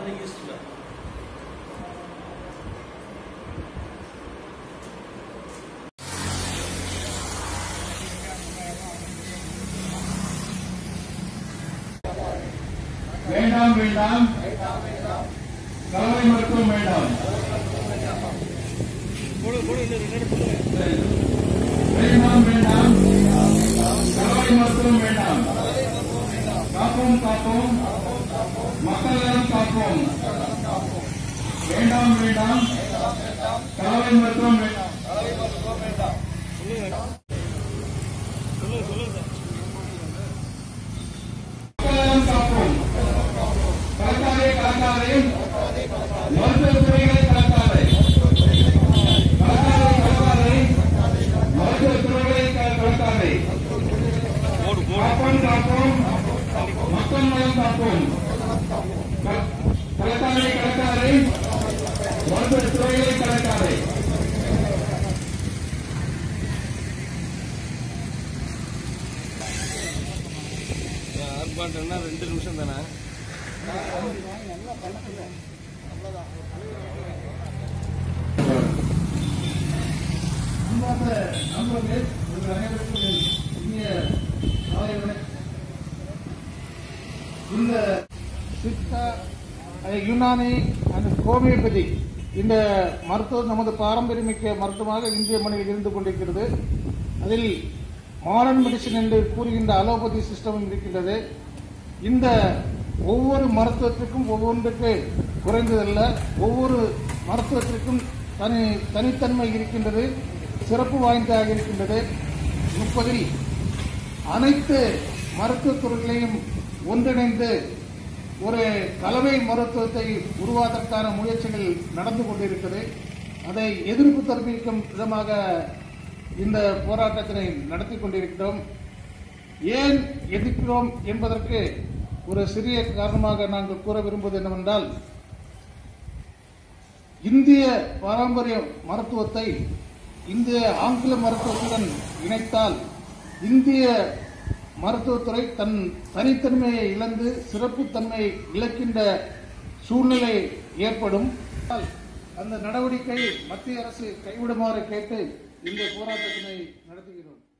வேண்டாம் வேண்டாம் கலவை மருத்துவம் வேண்டாம். வேண்டாம் வேண்டாம் கலவை மருத்துவம் வேண்டாம். காப்போம் காப்போம் மக்கள் நலம் காப்போம். வேண்டாம் வேண்டாம் கலவை மருத்துவம் வேண்டாம். காப்போம். கலக்காதே கலக்காதே மருத்துவத்துறைகளை கலக்காதே கலக்காதே கலக்காதே மருத்துவத்துறைகளை கலக்காதே. காப்போம் காப்போம் மக்கள் நலம் காப்போம். கலக்காதே கலக்காதே மருத்துவத்துறைகளை கலக்காதே. ஆர்ப்பாட்டம்னா 2 நிமிஷம் தானே? இந்த சித்தா, யுனானி அண்ட் ஹோமியோபதி இந்த மருத்துவம் நமது பாரம்பரியமிக்க மருத்துவமாக இந்திய மண்ணில் இருந்து கொண்டிருக்கிறது. அதில் மாடர்ன் மெடிசின் என்று கூறுகின்ற அலோபதி சிஸ்டம் இருக்கின்றது. இந்த ஒவ்வொரு மருத்துவத்திற்கும் ஒவ்வொன்றுக்கு குறைந்ததல்ல, ஒவ்வொரு மருத்துவத்திற்கும் தனித்தன்மை இருக்கின்றது, சிறப்பு வாய்ந்ததாக இருக்கின்றது. 30 அனைத்து மருத்துவத் துறைகளையும் ஒன்றிணைந்து ஒரு கலவை மருத்துவத்தை உருவாவதற்கான முயற்சிகள் நடந்து கொண்டிருக்கிறது. அதை எதிர்ப்பு தெரிவிக்கும் விதமாக இந்த போராட்டத்தினை நடத்தி கொண்டிருக்கிறோம். ஏன் எதிர்க்கிறோம் என்பதற்கு ஒரு சிறிய காரணமாக நாங்கள் கூற விரும்புவது என்னவென்றால், இந்திய பாரம்பரிய மருத்துவத்தை இந்திய ஆங்கில மருத்துவத்துடன் இணைத்தால் இந்திய மருத்துவத்துறை தன் தனித்தன்மையை இழந்து சிறப்புத்தன்மையை இழக்கின்ற சூழ்நிலை ஏற்படும். அந்த நடவடிக்கை மத்திய அரசு கைவிடுமாறு கேட்டு இந்த போராட்டத்தினை நடத்துகிறோம்.